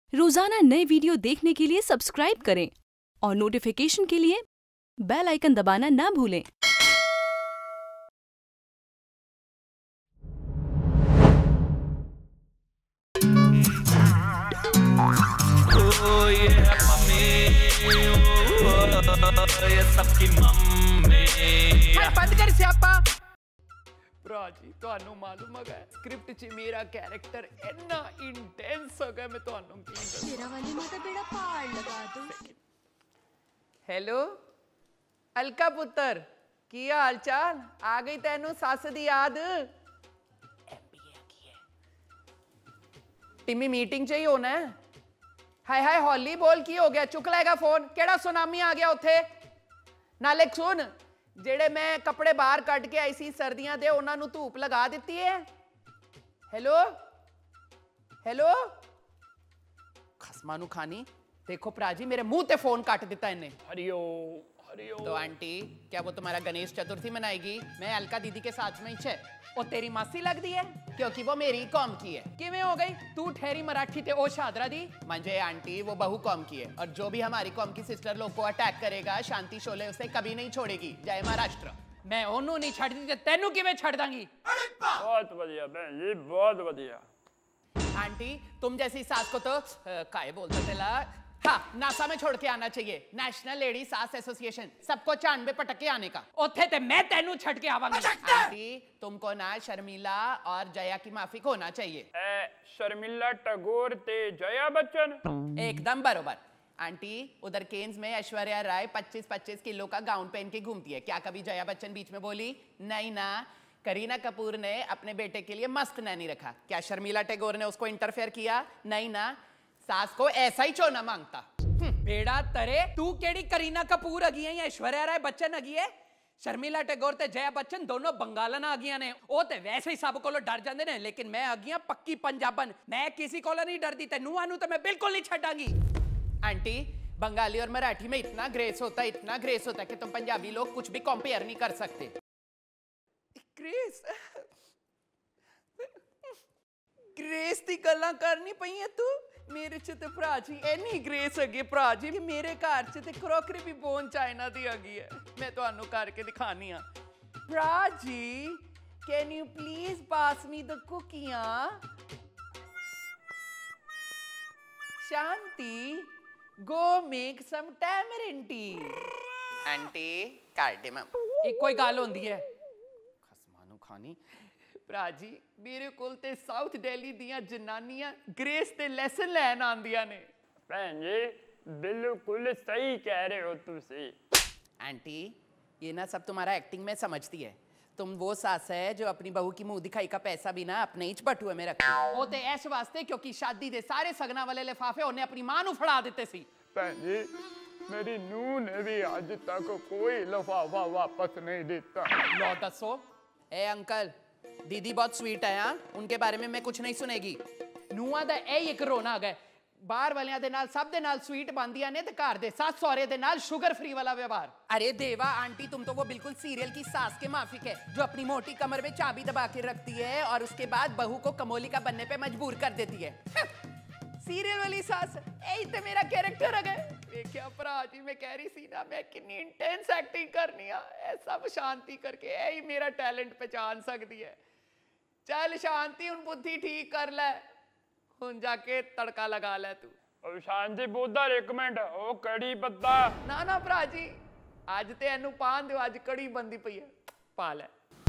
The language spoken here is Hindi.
रोजाना नए वीडियो देखने के लिए सब्सक्राइब करें और नोटिफिकेशन के लिए बेल आइकन दबाना ना भूलें। ये सबकी मम्मी बंद कर स्यापा भरा जी ਤੁਹਾਨੂੰ ਮਾਲੂਮ ਹੈਗਾ ਸਕ੍ਰਿਪਟ 'ਚ ਮੇਰਾ ਕੈਰੈਕਟਰ ਇੰਨਾ ਇੰਟੈਂਸ ਹੈਗਾ ਮੈਂ ਤੁਹਾਨੂੰ ਕੀ ਦੱਸਾਂ ਤੇਰਾ ਵਾਲੀ ਮਾਤਾ ਬੇੜਾ ਪਾੜ ਲਗਾ ਦੋ ਹੈਲੋ ਅਲਕਾ ਪੁੱਤਰ ਕੀ ਹਾਲ ਚਾਲ ਆ ਗਈ ਤੈਨੂੰ ਸੱਸ ਦੀ ਯਾਦ ਐਮਬੀਏ ਕੀ ਹੈ ਟਿਮੀ ਮੀਟਿੰਗ 'ਚ ਹੀ ਹੋਣਾ ਹੈ ਹਾਏ ਹਾਏ ਹੌਲੀ ਬੋਲ ਕੀ ਹੋ ਗਿਆ ਚੁੱਕ ਲੈਗਾ ਫੋਨ ਕਿਹੜਾ ਸੁਨਾਮੀ ਆ ਗਿਆ ਉੱਥੇ ਨਾਲੇ ਸੁਣ ਜਿਹੜੇ ਮੈਂ ਕੱਪੜੇ ਬਾਹਰ ਕੱਢ ਕੇ ਆਈ ਸੀ ਸਰਦੀਆਂ ਦੇ ਉਹਨਾਂ ਨੂੰ ਧੂਪ ਲਗਾ ਦਿੱਤੀ ਹੈ ਹੈਲੋ ਹੈਲੋ ਖਸਮਾਂ ਨੂੰ ਖਾਨੀ देखो भरा जी मेरे मुंह ते फोन काट दिता इन्हें हरिओ हरिओ तो आंटी क्या वो तुम्हारा गणेश चतुर्थी मनाएगी मैं अलका दीदी के साथ में ही है और तेरी मासी लगती है क्योंकि वो मेरी कौम की है किवें हो गई तू ठहरी मराठी ते ओ शादरा दी मंजे आंटी वो बहु कौम की है और जो भी हमारी कौम की सिस्टर लोग को अटैक करेगा शांति शोले उसे कभी नहीं छोड़ेगी जय महाराष्ट्र मैं ओनू नहीं छड़ दी ते तेनू किवें छड़ दांगी बहुत बढ़िया बहन जी बहुत बढ़िया आंटी तुम जैसी सास को तो काहे बोलता तेला हाँ नासा में छोड़ के आना चाहिए नेशनल लेडी सास एसोसिएशन सबको चांद पे पटक के आने का ओथे ते मैं तेनू छड़ के आवांगी आंटी तुमको ना शर्मिला और जया की माफी होना चाहिए शर्मिला टैगोर ते जया बच्चन एकदम बरोबर आंटी उधर केन्स में ऐश्वर्या राय 25-25 किलो का गाउन पहन के घूमती है क्या कभी जया बच्चन बीच में बोली नहीं ना करीना कपूर ने अपने बेटे के लिए मस्त नैनी रखा क्या शर्मिला टैगोर ने उसको इंटरफेयर किया नहीं ना सास को ऐसा ही चोना मांगता बेड़ा तरे तू केड़ी करीना कपूर अगी है या ऐश्वर्या राय बच्चन अगी है शर्मिला टैगोर ते जया बच्चन दोनों बंगालन आगियां ने ओ ते वैसे ही सब कोलो डर जांदे ने लेकिन मैं अगियां पक्की पंजाबन मैं किसी कोलो नहीं डरदी ते नुआ नु तो मैं बिल्कुल नहीं छड़ांगी आंटी बंगाली और मराठी में इतना ग्रेस होता है कि तुम पंजाबी लोग कुछ भी कंपेयर नहीं कर सकते ग्रेस ग्रेस दी गल्लां करनी पई है तू मेरे च ते भरा जी इन्नी ग्रेस अगे भरा जी मेरे घर च ते क्रॉकरी भी बोन चाइना दी अगी है मैं तुहानू करके दिखानी हां भरा जी can you please pass me the कुकियां Shanti go make some tamarind tea aunty cardamom एक कोई गल होंदी है खसमानू खानी भरा जी मेरे कोल ते साउथ दिल्ली दियां जनानियां ग्रेस ते लेसन लैन आंदियां ने बहन जी बिल्कुल सही कह रहे हो तुसी आंटी ये ना सब तुम्हारा एक्टिंग में समझती है तुम वो सास है जो अपनी बहू की मुंह दिखाई का पैसा भी ना अपने ही बटुए में रखती वो ते ऐस वास्ते क्योंकि शादी दे सारे सगना वाले लिफाफे उन्हें अपनी मां नू फड़ा दिते सी बहन जी मेरी नूह ने भी आज तक कोई लिफाफा वापस नहीं दिता लो दसो ए अंकल दीदी बहुत स्वीट है हाँ उनके बारे में मैं कुछ नहीं सुनेगी ਨੂੰਹਾਂ ਦਾ ਇਹ ਇੱਕ ਰੋਣਾ ਹੈਗਾ ਬਾਹਰ ਵਾਲਿਆਂ ਦੇ ਨਾਲ ਸਭ ਦੇ ਨਾਲ स्वीट ਬੰਦੀਆਂ ਨੇ ਤੇ ਘਰ ਦੇ ਸੱਸ ਸਹੁਰੇ ਦੇ ਨਾਲ शुगर फ्री वाला व्यवहार अरे देवा आंटी तुम तो वो बिल्कुल सीरियल की सास के माफिक है जो अपनी मोटी कमर में चाबी दबा के रखती है और उसके बाद बहू को कमोली का बनने पे मजबूर कर देती है सीरियल वाली सास यही तो मेरा कैरेक्टर है देखिया भरा जी मैं कह रही सी ना मैं कितनी इंटेंस एक्टिंग करनी है सब शांति करके यही मेरा टैलेंट पहचान सकती है चल शांति हुन बुद्धि ठीक कर ले हुन जाके तड़का लगा ले तू और शांति बुद्धा एक मिनट ओ कड़ी पत्ता ना ना भरा जी अज ते एनू पान दो अज कड़ी बंदी पई है पा ले